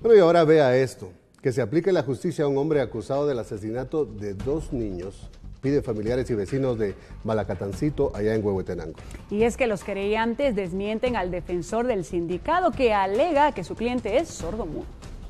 Bueno, y ahora vea esto, que se aplique la justicia a un hombre acusado del asesinato de 2 niños, piden familiares y vecinos de Malacatancito, allá en Huehuetenango. Y es que los querellantes desmienten al defensor del sindicado que alega que su cliente es sordomudo.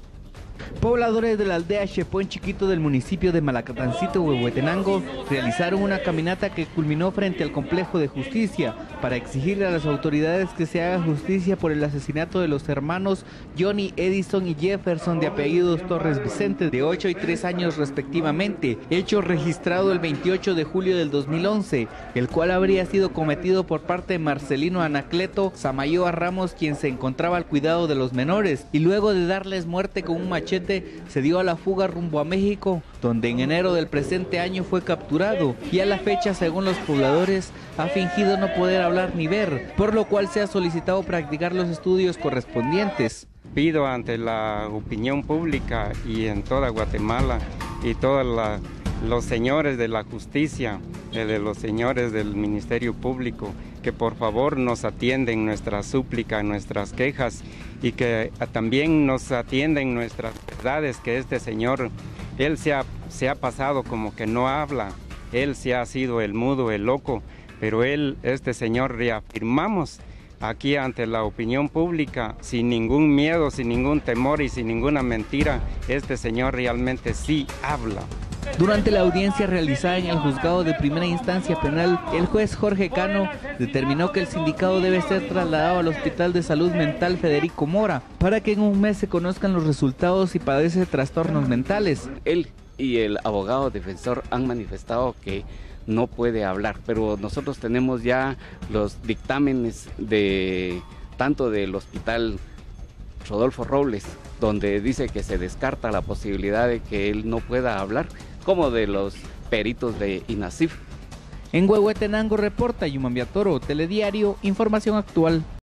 Pobladores de la aldea Chepón Chiquito del municipio de Malacatancito, Huehuetenango, realizaron una caminata que culminó frente al complejo de justicia para exigirle a las autoridades que se haga justicia por el asesinato de los hermanos Johnny, Edison y Jefferson, de apellidos Torres Vicente, de 8 y 3 años respectivamente, hecho registrado el 28 de julio del 2011, el cual habría sido cometido por parte de Marcelino Anacleto Samayoa Ramos, quien se encontraba al cuidado de los menores, y luego de darles muerte con un machete se dio a la fuga rumbo a México, donde en enero del presente año fue capturado y a la fecha, según los pobladores, ha fingido no poder hablar ni ver, por lo cual se ha solicitado practicar los estudios correspondientes. Pido ante la opinión pública y en toda Guatemala y todos los señores de la justicia, de los señores del Ministerio Público, que por favor nos atienden nuestras súplicas, nuestras quejas, y que también nos atienden nuestras verdades, que este señor, él se ha pasado como que no habla, él se ha sido el mudo, el loco, pero este señor, reafirmamos aquí ante la opinión pública, sin ningún miedo, sin ningún temor y sin ninguna mentira, este señor realmente sí habla. Durante la audiencia realizada en el juzgado de primera instancia penal, el juez Jorge Cano determinó que el sindicado debe ser trasladado al Hospital de Salud Mental Federico Mora para que en un mes se conozcan los resultados si padece trastornos mentales. Él y el abogado defensor han manifestado que no puede hablar, pero nosotros tenemos ya los dictámenes tanto del Hospital Rodolfo Robles, donde dice que se descarta la posibilidad de que él no pueda hablar, como de los peritos de INASIF. En Huehuetenango reporta Yuman Viatoro, Telediario, Información Actual.